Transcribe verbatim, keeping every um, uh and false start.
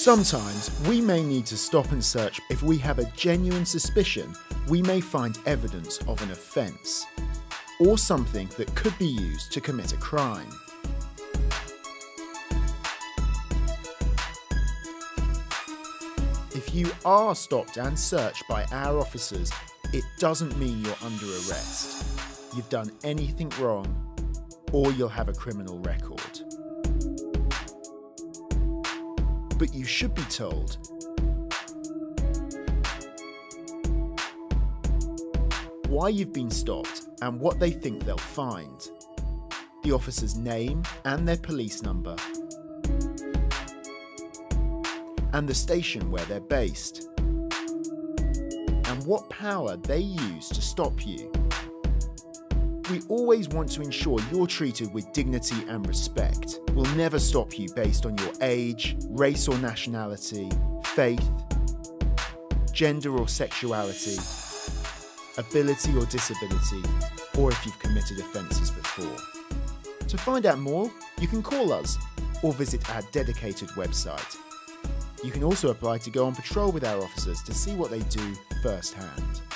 Sometimes we may need to stop and search if we have a genuine suspicion we may find evidence of an offence, or something that could be used to commit a crime. If you are stopped and searched by our officers, it doesn't mean you're under arrest. You've done anything wrong, or you'll have a criminal record. But you should be told why you've been stopped and what they think they'll find, the officer's name and their police number, and the station where they're based, and what power they use to stop you. We always want to ensure you're treated with dignity and respect. We'll never stop you based on your age, race or nationality, faith, gender or sexuality, ability or disability, or if you've committed offences before. To find out more, you can call us or visit our dedicated website. You can also apply to go on patrol with our officers to see what they do firsthand.